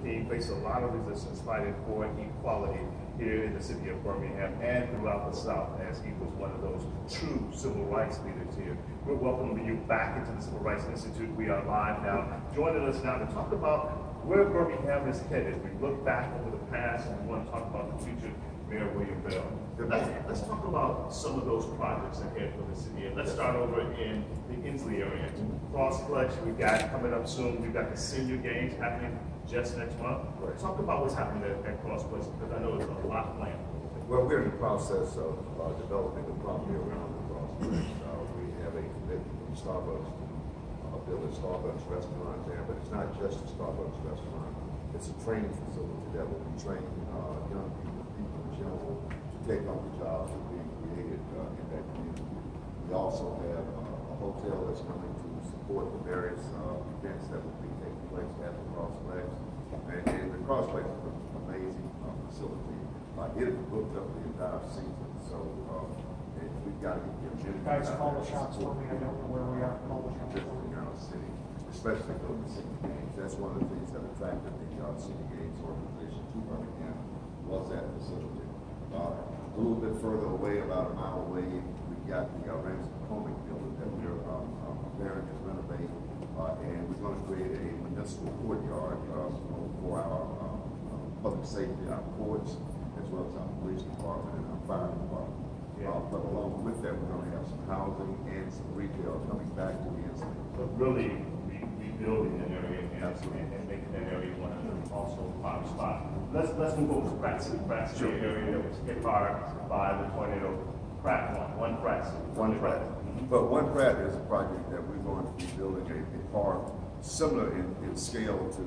team faced a lot of resistance fighting for equality here in the city of Birmingham and throughout the South, as he was one of those true civil rights leaders here. We're welcoming you back into the Civil Rights Institute. We are live now. Joining us now to talk about where Birmingham is headed. We look back over the past and we want to talk about the future. Mayor William Bell. Let's talk about some of those projects ahead for the city. And let's start over in the Inslee area. Crossplex we've got coming up soon. We've got the senior games happening just next month. Talk about what's happening at Crossplex, because I know there's a lot planned. Well, we're in the process of developing the property around the Crossplex. We have a commitment from Starbucks to build a Starbucks restaurant there, but it's not just a Starbucks restaurant. It's a training facility that will be training young people in general to take on the jobs that are being created in that community. We also have a hotel that's coming to support the various events that will be taking place at the Crossplex. And the Crossplex is an amazing facility. It is booked up the entire season, so we've got to get you guys call the shots for me. I don't know where we are. Call the shots for me. City, especially for the senior games. That's one of the things that attracted the senior games organization to Birmingham was that facility. A little bit further away, about a mile away, we got the Ramsey McCormick building that we're preparing to renovate, and we're going to create a municipal courtyard for our public safety, our courts, as well as our police department and our fire department. But along with that, we're going to have some housing and some retail coming back to the Inslee. But really rebuilding that area and making that area one of the also prime spots. Let's move over to Pratt City. Pratt City area that was hit hard by the tornado. One Pratt City. One Pratt. But One Pratt is a project that we're going to be building a park similar in scale to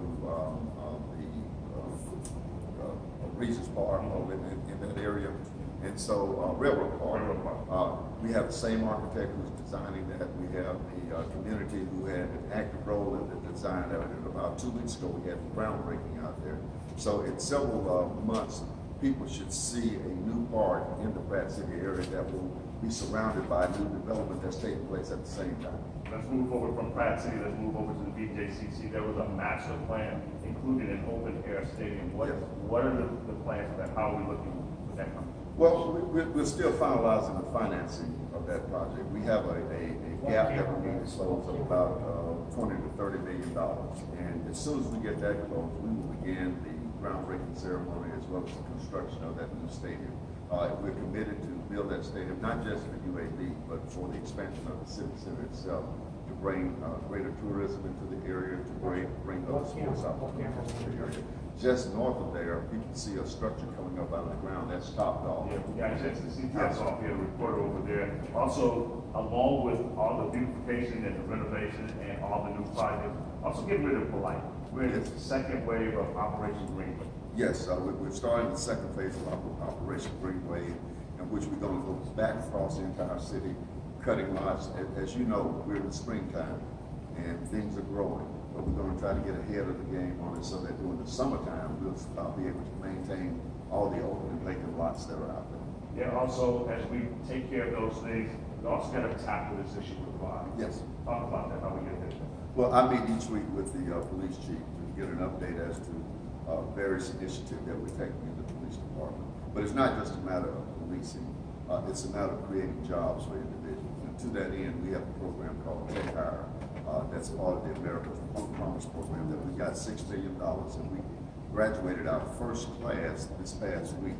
the Regis Park over in that area. And so Railroad Park. We have the same architect who's designing that. We have the community who had an active role in the design of it. And about 2 weeks ago, we had the groundbreaking out there. So in several months, people should see a new park in the Pratt City area that will be surrounded by new development that's taking place at the same time. Let's move over from Pratt City. Let's move over to the BJCC. There was a master plan included an open air stadium. What are the plans for that? How are we looking with that coming? Well, we're still finalizing the financing of that project. We have a gap that we need to close of about $20 to $30 million. And as soon as we get that closed, we will begin the groundbreaking ceremony as well as the construction of that new stadium. We're committed to build that stadium, not just for UAB, but for the expansion of the civic center itself, to bring greater tourism into the area, to bring other sports opportunities to the area. Just north of there, you can see a structure coming up out of the ground. That's Top Golf. Yeah, we got a chance to see Top Golf here, a reporter over there. Also, along with all the beautification and the renovation and all the new projects, also getting rid of Polite. We're in the second wave of Operation Greenway. Yes, we're starting the second phase of Operation Greenway, in which we're going to go back across the entire city, cutting lots. As you know, we're in the springtime, and things are growing. But we're going to try to get ahead of the game on it so that during the summertime, we'll be able to maintain all the open and vacant lots that are out there. Yeah, also, as we take care of those things, we also got to tackle this issue with violence. Yes. Talk about that, how we get there. Well, I meet each week with the police chief to get an update as to various initiatives that we're taking in the police department. But it's not just a matter of policing. It's a matter of creating jobs for individuals. And to that end, we have a program called Tech Hire. That's part of the America's Promise program that we got $6 million, and we graduated our first class this past week.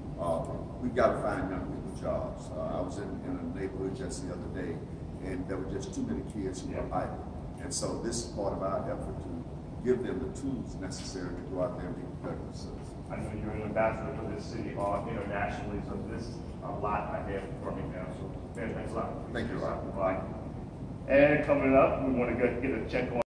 We've got to find young people jobs. I was in a neighborhood just the other day, and there were just too many kids who were idle. And so this is part of our effort to give them the tools necessary to go out there and be productive citizens. I know you're an ambassador for this city internationally, so this is a lot ahead for me now. So, man, thanks a lot. Thank you, Rob. And coming up, we want to get a check on